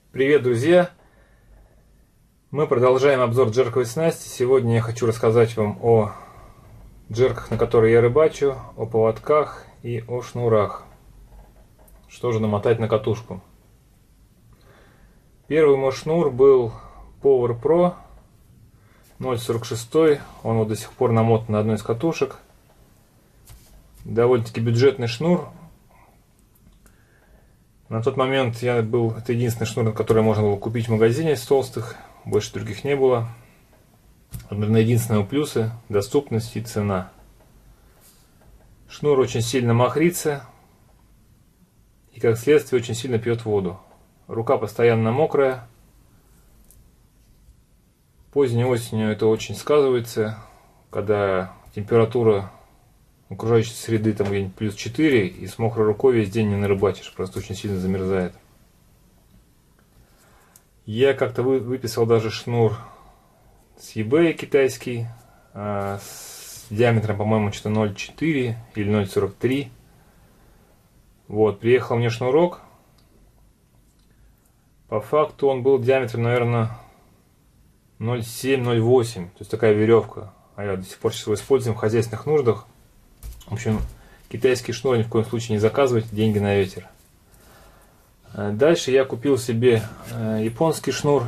Привет, друзья! Мы продолжаем обзор джерковой снасти. Сегодня я хочу рассказать вам о джерках, на которые я рыбачу, о поводках и о шнурах. Что же намотать на катушку? Первый мой шнур был Power Pro 0,46. Он вот до сих пор намотан на одной из катушек. Довольно-таки бюджетный шнур. На тот момент это единственный шнур, который можно было купить в магазине из толстых. Больше других не было. Наверное, единственные плюсы – доступность и цена. Шнур очень сильно махрится и, как следствие, очень сильно пьет воду. Рука постоянно мокрая. Поздней осенью это очень сказывается, когда температура окружающей среды там где-нибудь плюс 4, и с мокрой рукой весь день не нарыбачишь, просто очень сильно замерзает. Я как-то выписал даже шнур с eBay китайский, с диаметром, по-моему, что-то 0,4 или 0,43. Вот, приехал мне шнурок. По факту он был диаметром, наверное, 0,7-0,8, то есть такая веревка. А я до сих пор сейчас его использую в хозяйственных нуждах. В общем, китайский шнур ни в коем случае не заказывайте, деньги на ветер. Дальше я купил себе японский шнур.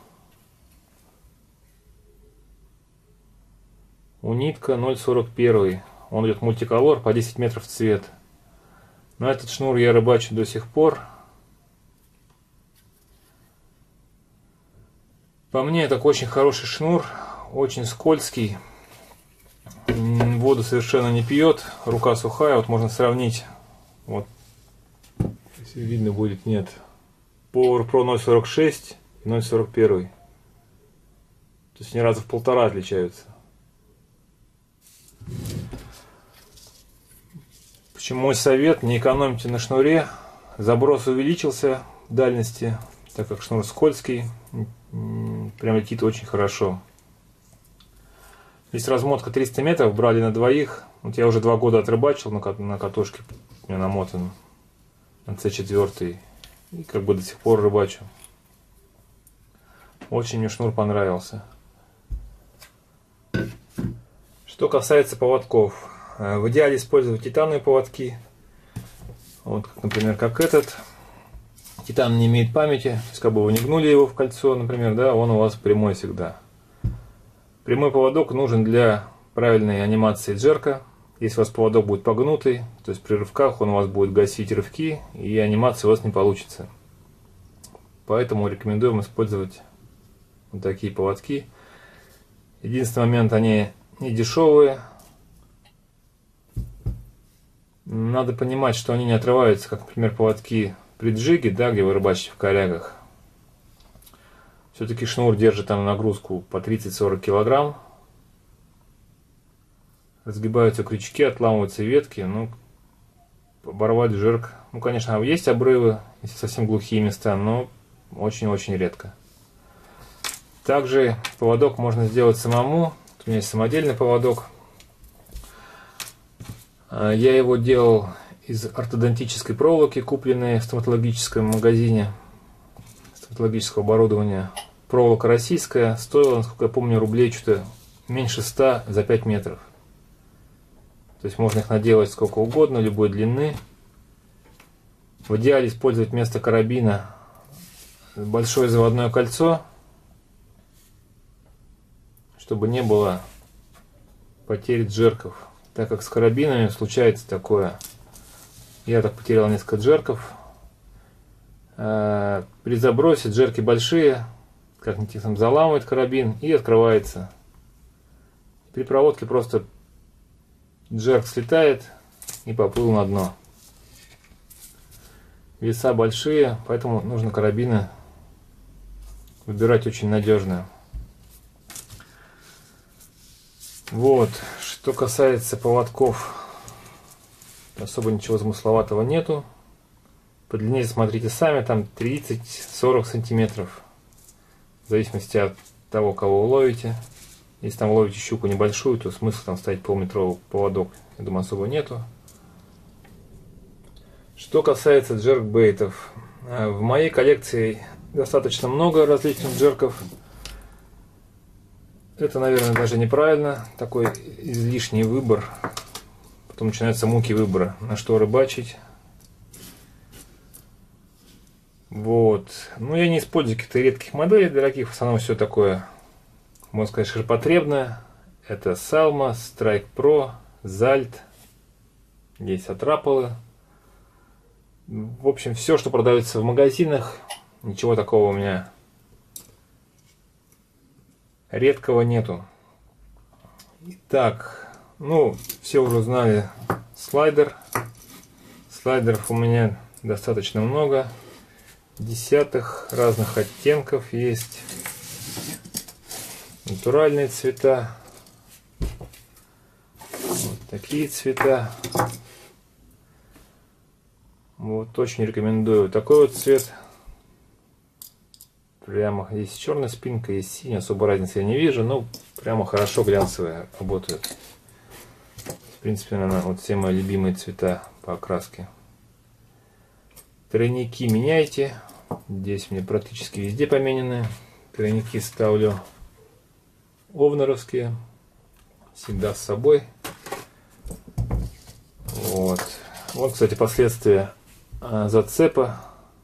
Унитка 0,41. Он идет мультиколор по 10 метров в цвет. На этот шнур я рыбачу до сих пор. По мне, это очень хороший шнур, очень скользкий. Воду совершенно не пьет, рука сухая. Вот можно сравнить, вот, если видно будет, нет, Power Pro 0,46 и 0,41. То есть ни разу в полтора отличаются. Почему мой совет: не экономьте на шнуре. Заброс увеличился в дальности, так как шнур скользкий, прям летит очень хорошо. Здесь размотка 300 метров, брали на двоих. Вот я уже 2 года отрыбачил на катушке, у меня намотан на C4. И как бы до сих пор рыбачу. Очень мне шнур понравился. Что касается поводков. В идеале использовать титановые поводки. Вот, например, как этот. Титан не имеет памяти. То есть, как бы вы не гнули его в кольцо, например, да, он у вас прямой всегда. Прямой поводок нужен для правильной анимации джерка. Если у вас поводок будет погнутый, то есть при рывках он у вас будет гасить рывки, и анимация у вас не получится. Поэтому рекомендуем использовать вот такие поводки. Единственный момент, они не дешевые. Надо понимать, что они не отрываются, как, например, поводки при джиге, да, где вы рыбачите в корягах. Все-таки шнур держит там нагрузку по 30-40 килограмм. Разгибаются крючки, отламываются ветки. Ну, оборвать джерк. Ну, конечно, есть обрывы, если совсем глухие места, но очень-очень редко. Также поводок можно сделать самому. У меня есть самодельный поводок. Я его делал из ортодонтической проволоки, купленной в стоматологическом магазине стоматологического оборудования. Проволока российская, стоила, насколько я помню, рублей что-то меньше 100 за 5 метров. То есть можно их наделать сколько угодно, любой длины. В идеале использовать вместо карабина большое заводное кольцо, чтобы не было потерь джерков. Так как с карабинами случается такое. Я так потерял несколько джерков. При забросе джерки большие, как-нибудь там заламывает карабин и открывается. При проводке просто джерк слетает и поплыл на дно. Веса большие, поэтому нужно карабины выбирать очень надежные. Вот, что касается поводков, особо ничего замысловатого нету. По длине смотрите сами, там 30-40 сантиметров. В зависимости от того, кого вы ловите. Если там ловите щуку небольшую, то смысл там ставить полметровый поводок, я думаю, особо нету. Что касается джеркбейтов, в моей коллекции достаточно много различных джерков. Это, наверное, даже неправильно, такой излишний выбор. Потом начинаются муки выбора, на что рыбачить. Вот. Ну, я не использую каких-то редких моделей дорогих, в основном все такое, можно сказать, ширпотребное. Это Salma, Strike Pro, Zalt, есть Атрапалы. В общем, все, что продается в магазинах, ничего такого у меня редкого нету. Итак, ну, все уже узнали слайдер. Слайдеров у меня достаточно много. Десятых разных оттенков есть. Натуральные цвета. Вот такие цвета. Вот очень рекомендую такой вот цвет. Прямо есть черная спинка, есть синяя, особой разницы я не вижу, но прямо хорошо глянцевые работают. В принципе, наверное, вот все мои любимые цвета по окраске. Тройники меняйте. Здесь мне практически везде поменены. Тройники ставлю овнеровские. Всегда с собой. Вот. Вот, кстати, последствия зацепа.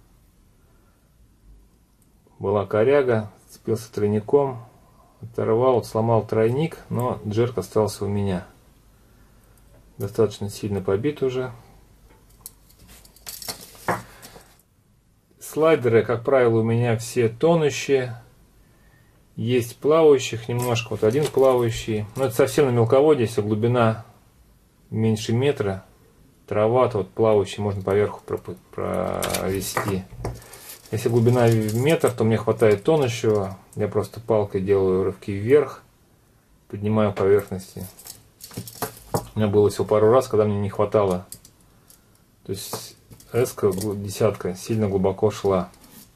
Была коряга, цепился тройником, оторвал, сломал тройник, но джерк остался у меня. Достаточно сильно побит уже. Слайдеры, как правило, у меня все тонущие. Есть плавающих немножко, вот один плавающий. Но это совсем на мелководье, если глубина меньше метра. Трава, то вот плавающий можно поверху провести. Если глубина в метр, то мне хватает тонущего. Я просто палкой делаю рывки вверх, поднимаю поверхности. У меня было всего пару раз, когда мне не хватало. То есть эска, десятка, сильно глубоко шла.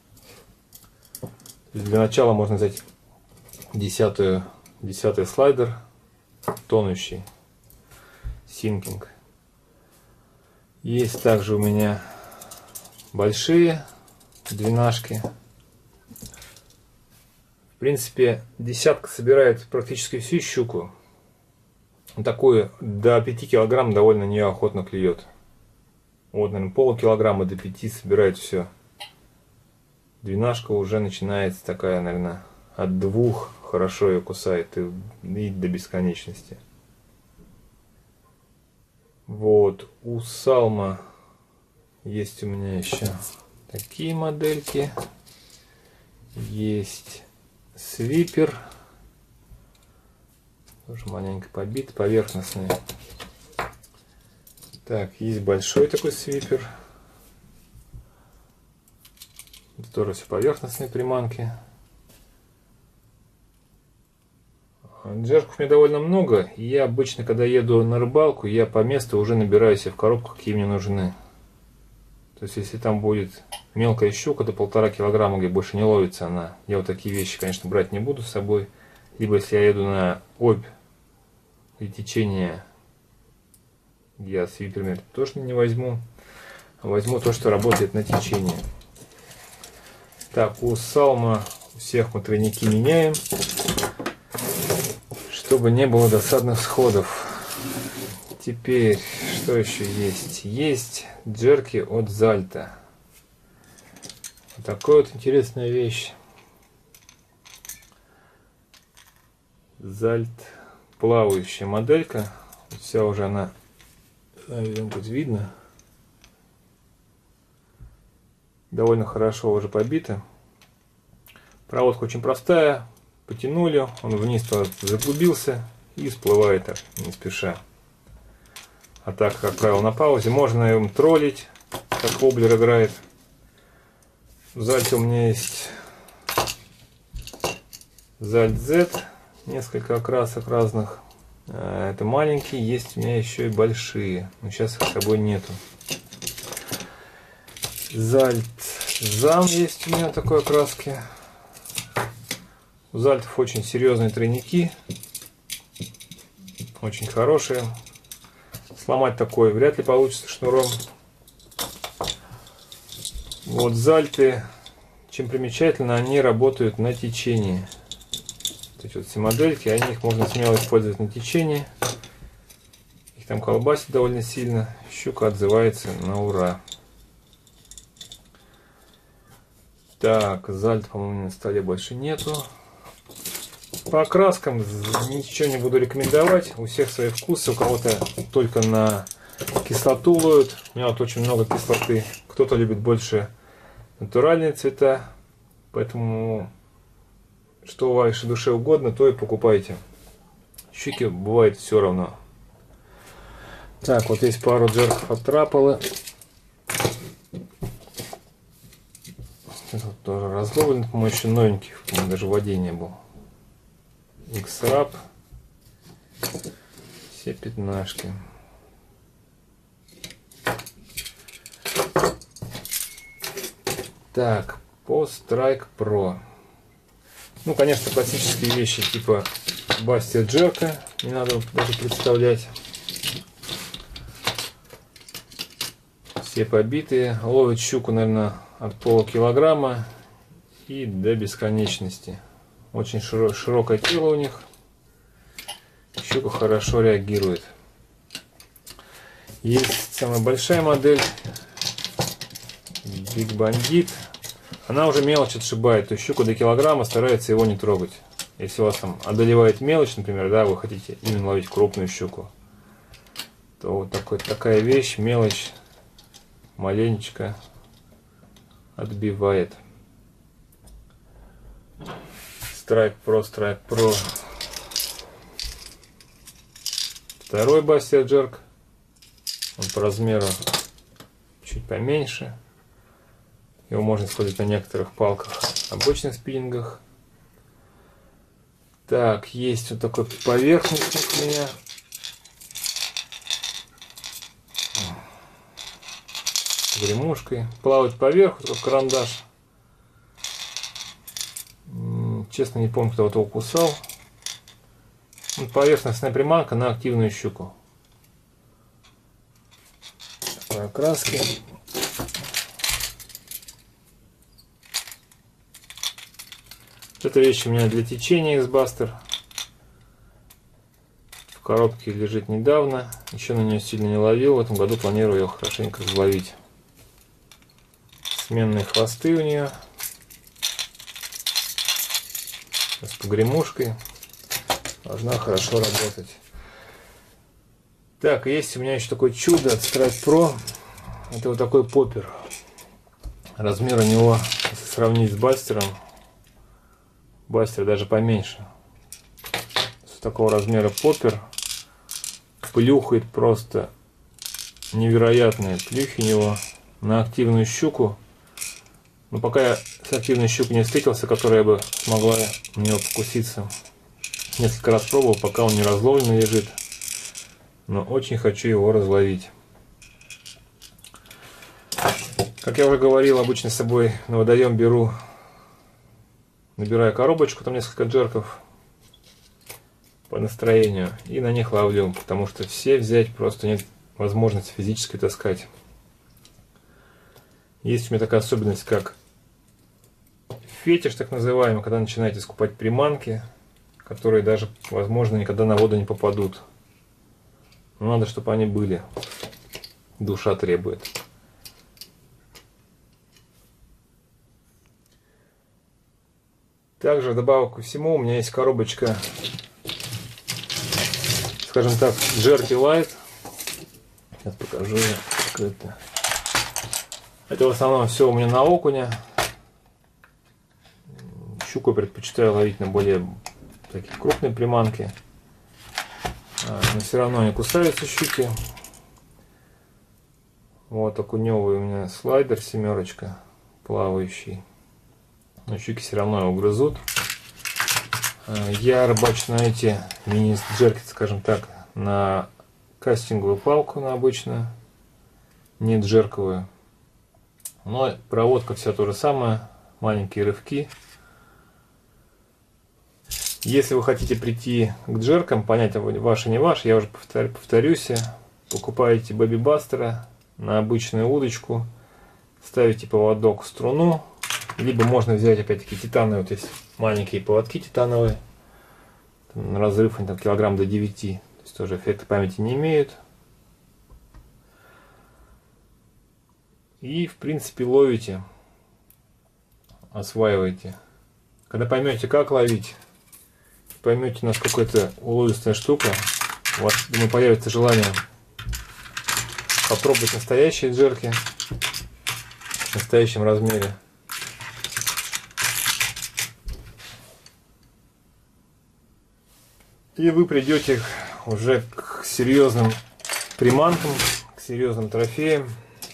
Для начала можно взять десятый слайдер, тонущий, синкинг. Есть также у меня большие двенашки. В принципе, десятка собирает практически всю щуку. Такую до 5 килограмм довольно нее охотно клюет. Вот, наверное, полкилограмма до 5 собирает все. Двенашка уже начинается такая, наверное, от 2 хорошо ее кусает и до бесконечности. Вот, у Salma есть у меня еще такие модельки. Есть свипер. Тоже маленько побит, поверхностный. Так, есть большой такой свипер. Это тоже все поверхностные приманки. Джерков у меня довольно много. И я обычно, когда еду на рыбалку, я по месту уже набираю себе в коробку, какие мне нужны. То есть, если там будет мелкая щука до 1,5 килограмма, где больше не ловится она, я вот такие вещи, конечно, брать не буду с собой. Либо, если я еду на обь и течение, я свиперами тоже не возьму. Возьму то, что работает на течение. Так, у Salma у всех мы тройники меняем, чтобы не было досадных сходов. Теперь, что еще есть? Есть джерки от Zalt. Вот такая вот интересная вещь. Zalt плавающая моделька. Вся уже она, наверное, тут видно. Довольно хорошо уже побита. Проводка очень простая. Потянули, он вниз заглубился и всплывает так, не спеша. А так, как правило, на паузе. Можно им троллить, как воблер играет. В Zalt у меня есть Zalt Z, несколько окрасок разных. Это маленькие, есть у меня еще и большие, но сейчас их с собой нету. Zalt Zam есть у меня такой окраски. У Зальтов очень серьезные тройники, очень хорошие. Сломать такой вряд ли получится шнуром. Вот Зальты чем примечательно, они работают на течении. Вот эти вот все модельки, их можно смело использовать на течении. Их там колбасит довольно сильно. Щука отзывается на ура. Так, зальд, по-моему, на столе больше нету. По окраскам ничего не буду рекомендовать. У всех свои вкусы. У кого-то только на кислоту ловят. У меня вот очень много кислоты. Кто-то любит больше натуральные цвета. Поэтому что вашей душе угодно, то и покупайте. Щуки бывает все равно. Так, вот есть пару джерков от Траппола. Этот тоже разловлен, по-моему, еще новенький, по-моему, даже в воде не был. X-Rap. Все пятнашки. Так, по Strike Pro. Ну, конечно, классические вещи типа Бастер Джерка. Не надо даже представлять. Все побитые. Ловят щуку, наверное, от полукилограмма и до бесконечности. Очень широкое тело у них. Щука хорошо реагирует. Есть самая большая модель. Big Bandit. Она уже мелочь отшибает. То есть щуку до килограмма старается его не трогать. Если у вас там одолевает мелочь, например, да, вы хотите именно ловить крупную щуку, то вот такая вещь, мелочь, маленечко отбивает. Strike Pro. Второй Бастер Джерк. Он по размеру чуть поменьше. Его можно использовать на некоторых палках, обычных спиннингах. Так, есть вот такой поверхностник у меня. С гремушкой. Плавать поверху, как карандаш. Честно, не помню, кто его кусал. Поверхностная приманка на активную щуку. Такой окраски. Эта вещь у меня для течения X-Buster. В коробке лежит недавно. Еще на нее сильно не ловил. В этом году планирую ее хорошенько взловить. Сменные хвосты у нее. С погремушкой. Должна хорошо работать. Так, есть у меня еще такое чудо от Strike Pro. Это вот такой поппер. Размер у него, если сравнить с бастером, бастер даже поменьше. С такого размера поппер плюхает просто невероятные плюхи у него на активную щуку. Но пока я с активной щукой не встретился, которая бы смогла на него покуситься. Несколько раз пробовал, пока он не разловлен лежит. Но очень хочу его разловить. Как я уже говорил, обычно с собой на водоем беру, набираю коробочку, там несколько джерков по настроению, и на них ловлю, потому что все взять просто нет возможности физически таскать. Есть у меня такая особенность, как фетиш, так называемый, когда начинаете скупать приманки, которые даже, возможно, никогда на воду не попадут. Но надо, чтобы они были. Душа требует. Также вдобавок ко всему у меня есть коробочка, скажем так, Jerky Light. Сейчас покажу это. Это в основном все у меня на окуня. Щуку предпочитаю ловить на более такие крупные приманки. Но все равно они кусаются, щуки. Вот окуневый у меня слайдер, семерочка, плавающий. Но щуки все равно его грызут. Я рыбачу на эти мини-джерки, скажем так, на кастинговую палку, на обычную, не джерковую. Но проводка вся то же самое, маленькие рывки. Если вы хотите прийти к джеркам, понять, ваш и не ваш, я уже повторюсь, покупаете бэби-бастера на обычную удочку, ставите поводок в струну, Либо можно взять опять-таки титановые, вот есть маленькие поводки титановые, на разрыв они там килограмм до 9, то есть тоже эффекта памяти не имеют. И в принципе ловите, осваиваете. Когда поймете, как ловить, поймете, насколько это уловистая штука, у вас, думаю, появится желание попробовать настоящие джерки в настоящем размере. И вы придете уже к серьезным приманкам, к серьезным трофеям.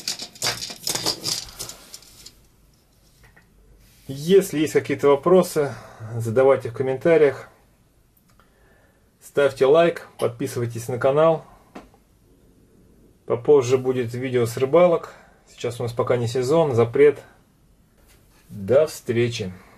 Если есть какие-то вопросы, задавайте в комментариях. Ставьте лайк, подписывайтесь на канал. Попозже будет видео с рыбалок. Сейчас у нас пока не сезон, запрет. До встречи!